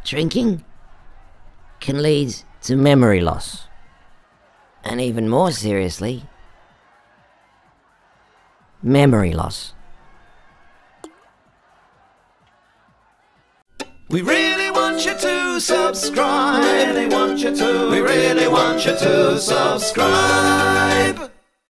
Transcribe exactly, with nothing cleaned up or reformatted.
Drinking can lead to memory loss. And even more seriously, memory loss. We really want you to subscribe. We really want you to. We really want you to subscribe.